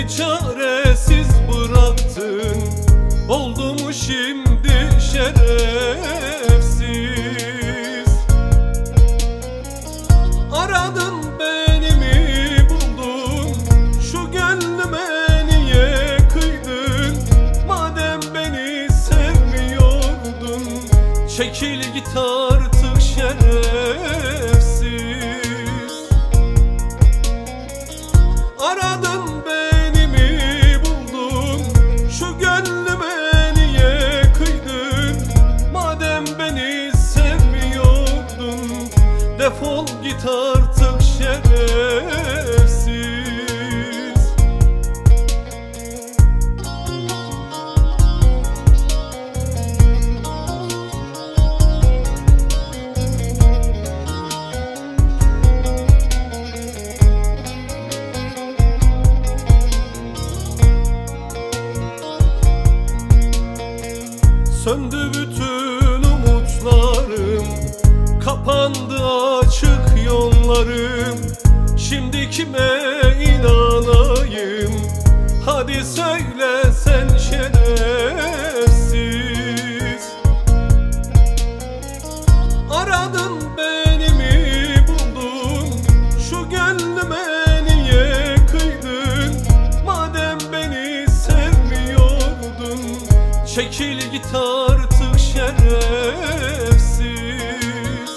beni çaresiz bıraktın. Oldu mu şimdi şerefsiz? Aradın beni mi buldun? Şu gönlüme niye kıydın? Madem beni sevmiyordun, çekil git artık şerefsiz. Aradın beni mi buldun? Şu gönlüme niye kıydın? Madem beni sevmiyordun, defol git artık şerefsiz. Söndü bütün umutlarım, kapandı açık yollarım. Şimdi kime inanayım? Hadi söyle sen şerefsiz. Aradın beni mi buldun? Şu gönlüme niye kıydın? Madem beni sevmiyordun, çekil git artık şerefsiz.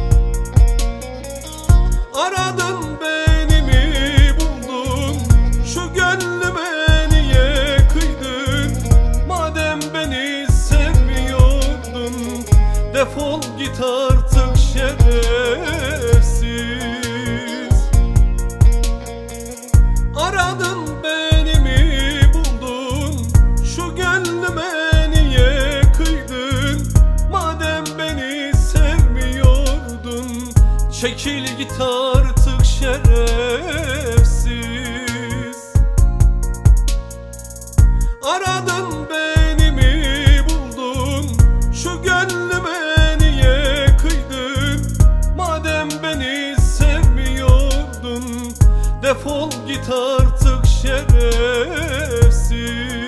Aradın beni mi buldun? Şu gönlüme niye kıydın? Madem beni sevmiyordun, defol git artık şerefsiz. Aradın beni mi buldun? Şu gönlüme niye kıydın? Madem beni sevmiyordun, çekil git artık şerefsiz. Aradın beni mi buldun? Şu gönlüme niye kıydın? Madem beni sevmiyordun, defol git artık şerefsiz.